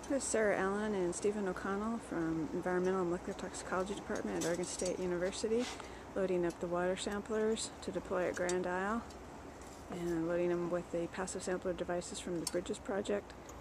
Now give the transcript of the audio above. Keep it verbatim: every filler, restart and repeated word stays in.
This is Sarah Allen and Stephen O'Connell from Environmental and Molecular Toxicology Department at Oregon State University, loading up the water samplers to deploy at Grand Isle and loading them with the passive sampler devices from the Bridges project.